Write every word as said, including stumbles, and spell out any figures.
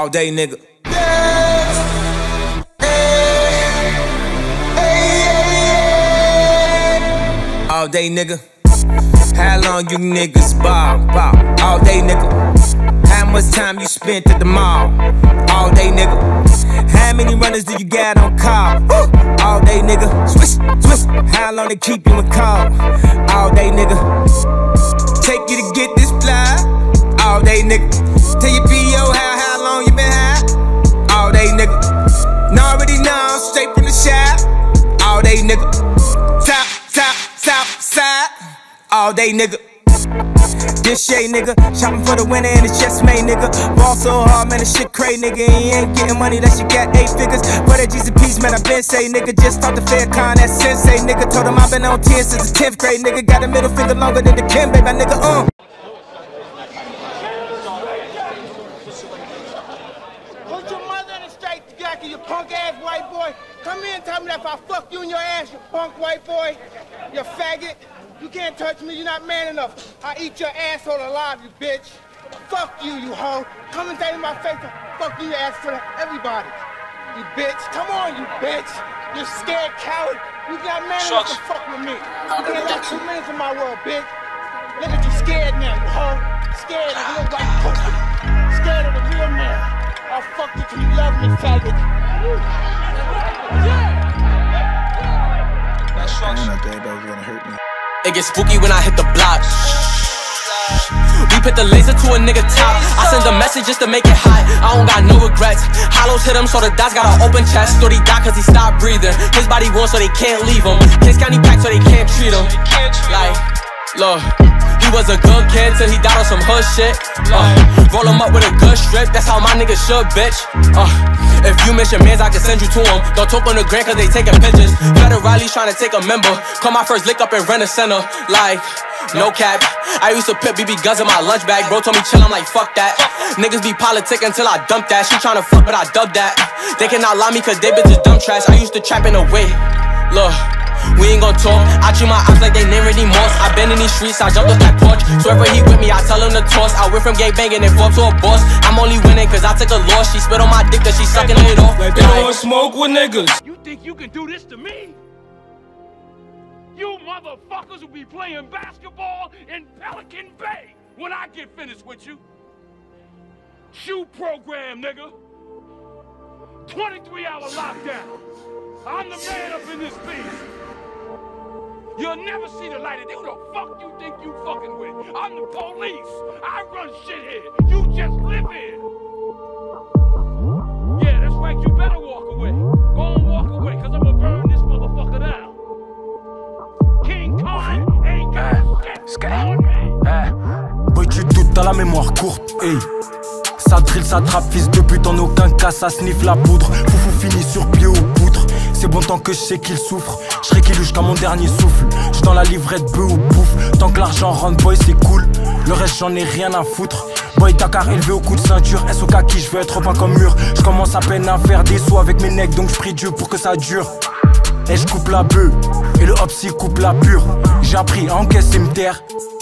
All day, nigga. All day, nigga. How long you niggas ball, ball? All day, nigga. How much time you spent at the mall? All day, nigga. How many runners do you got on call? All day, nigga. Swish, swish. How long they keep you in call? All day, nigga. Take you to get this fly. All day, nigga. Tell your P O how, how long you been high? All day, nigga. Now already know, straight from the shop. All day, nigga. Top, top, top, side. All day, nigga. This shit, nigga. Shopping for the winner and it's just made, nigga. Ball so hard, man, this shit crazy, nigga. He ain't getting money that you got eight figures. For that G's and P's, man, I been say, nigga. Just start the fair con, that sensei, nigga. Told him I been on ten since the tenth grade, nigga. Got a middle finger longer than the Kim, baby, my nigga, uh. Put your mother in the straight jacket, you punk ass white boy. Come here and tell me that if I fuck you in your ass, you punk white boy, you faggot. You can't touch me, you're not man enough. I eat your asshole alive, you bitch. Fuck you, you hoe. Come and tell me my face, fuck you, ass for everybody. You bitch, come on, you bitch. You scared coward. You got man enough to fuck with me. You been like two minutes in my world, bitch. Look at you scared now, you hoe. Scared of the little white pussy. Scared of the real man. I'll fuck you till you love me, faggot. That's I thought that was gonna hurt me. It gets spooky when I hit the block. We put the laser to a nigga top. I send a message just to make it hot. I don't got no regrets. Hollows hit him so the dots got an open chest. So he died cause he stopped breathing. His body won so they can't leave him. Kids County packed so they can't treat him. Like, look, he was a good kid till he died on some hood shit. uh, Roll him up with a good strip. That's how my niggas should, bitch. uh, If you miss your mans, I can send you to him. Don't talk on the gram cause they taking pictures. Better Riley's trying to take a member. Call my first lick up and rent a center. Like, no cap. I used to put B B guns in my lunch bag. Bro told me chill, I'm like, fuck that. Niggas be politic until I dump that. She tryna fuck, but I dub that. They cannot lie me cause they bitches dumb trash. I used to trap in a way. Look, we ain't gon' talk. I treat my ops like they name Randy Moss. I been in these streets, I jumped off that porch. So wherever he with me, I tell him to toss. I went from gang banging and fought to a boss. I'm only winning cause I took a loss. She spit on my dick cause she sucking it off. Like they don't smoke with niggas. You think you can do this to me? You motherfuckers will be playing basketball in Pelican Bay when I get finished with you. Shoe program, nigga. twenty-three hour lockdown. I'm the man up in this piece. You'll never see the light of day. Who the fuck you think you fucking with? I'm the police. I run shit here. You just live here. Yeah, that's right. You better walk away. Go on, walk away, cause I'm gonna burn this motherfucker down. King Kong ain't got shit on me. Boy, tu doutes, t'as la mémoire courte. Hey. Ça drill, ça trappe, fils de pute, en aucun cas ça sniffe la poudre. Foufou finit sur pied ou poutre. C'est bon tant que je sais qu'il souffre. Je serai qu'il jusqu'à mon dernier souffle. J'suis dans la livrette bœuf ou bouffe. Tant que l'argent rentre, boy, c'est cool. Le reste, j'en ai rien à foutre. Boy, Dakar élevé au coup de ceinture. S O K qui je veux être peint comme mur. J'commence à peine à faire des sauts avec mes necks. Donc j'prie Dieu pour que ça dure. Et j'coupe la bœuf. Et le hop s'y coupe la pure. J'ai appris à encaisser me taire.